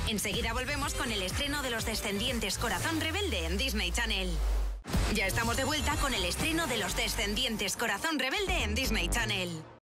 Enseguida volvemos con el estreno de Los Descendientes Corazón Rebelde en Disney Channel. Ya estamos de vuelta con el estreno de Los Descendientes Corazón Rebelde en Disney Channel.